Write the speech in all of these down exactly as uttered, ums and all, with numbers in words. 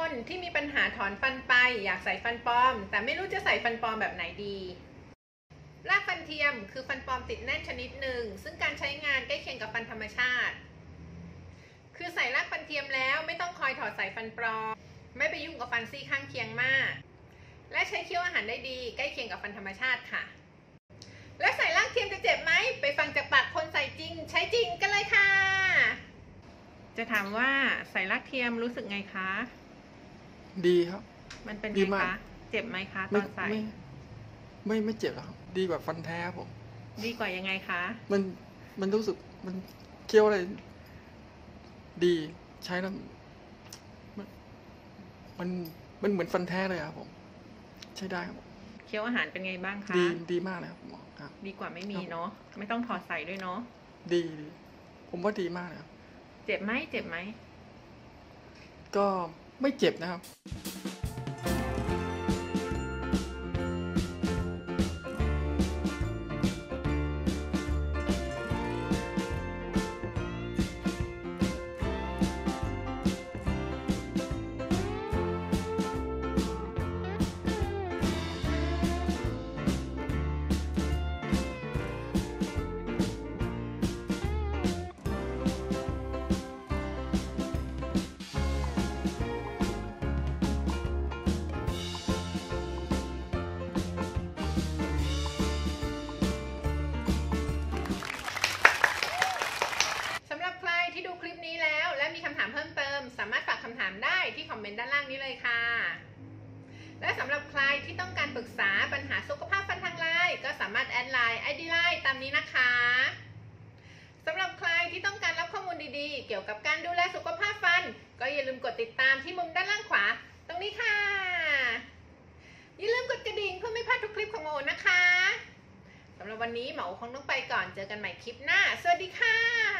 คนที่มีปัญหาถอนฟันไปอยากใส่ฟันปลอมแต่ไม่รู้จะใส่ฟันปลอมแบบไหนดีรากฟันเทียมคือฟันปลอมติดแน่นชนิดหนึ่งซึ่งการใช้งานใกล้เคียงกับฟันธรรมชาติคือใส่รากฟันเทียมแล้วไม่ต้องคอยถอดใส่ฟันปลอมไม่ไปยุ่งกับฟันซี่ข้างเคียงมากและใช้เคี้ยวอาหารได้ดีใกล้เคียงกับฟันธรรมชาติค่ะและใส่รากเทียมจะเจ็บไหมไปฟังจากปากคนใส่จริงใช้จริงกันเลยค่ะจะถามว่าใส่รากเทียมรู้สึกไงคะดีครับมันเป็นไงคะเจ็บไหมคะตอนใส่ไม่ไม่ไม่เจ็บครับดีกว่าฟันแท้ผมดีกว่ายังไงคะมันมันรู้สึกมันเคี้ยวอะไรดีใช้แล้วมันมันมันเหมือนฟันแท้เลยครับผมใช้ได้ครับเคี้ยวอาหารเป็นไงบ้างคะดีดีมากเลยครับหมอครับดีกว่าไม่มีเนาะไม่ต้องถอดใส่ด้วยเนาะดีผมว่าดีมากเลยครับเจ็บไหมเจ็บไหมก็ไม่เจ็บนะครับมีคำถามเพิ่มเติมสามารถฝากคำถามได้ที่คอมเมนต์ด้านล่างนี้เลยค่ะและสำหรับใครที่ต้องการปรึกษาปัญหาสุขภาพฟันทางไลน์ก็สามารถแอดไลน์ ไอ ดี ไลน์ ตามนี้นะคะสำหรับใครที่ต้องการรับข้อมูลดีๆเกี่ยวกับการดูแลสุขภาพฟันก็อย่าลืมกดติดตามที่มุมด้านล่างขวาตรงนี้ค่ะอย่าลืมกดกระดิ่งเพื่อไม่พลาดทุกคลิปของหมอนะคะสำหรับวันนี้หมอคงต้องไปก่อนเจอกันใหม่คลิปหน้าสวัสดีค่ะ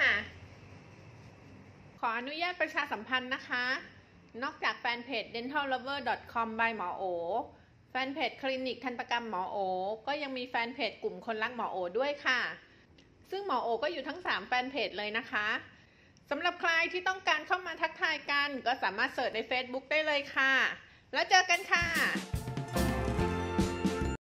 ขออนุญาตประชาสัมพันธ์นะคะนอกจากแฟนเพจ เดนทัลลัฟเวอร์ ดอท คอม by หมอโอแฟนเพจคลินิกทันตกรรมหมอโอก็ยังมีแฟนเพจกลุ่มคนรักหมอโอด้วยค่ะซึ่งหมอโอก็อยู่ทั้งสามแฟนเพจเลยนะคะสำหรับใครที่ต้องการเข้ามาทักทายกันก็สามารถเสิร์ชใน เฟซบุ๊ก ได้เลยค่ะแล้วเจอกันค่ะ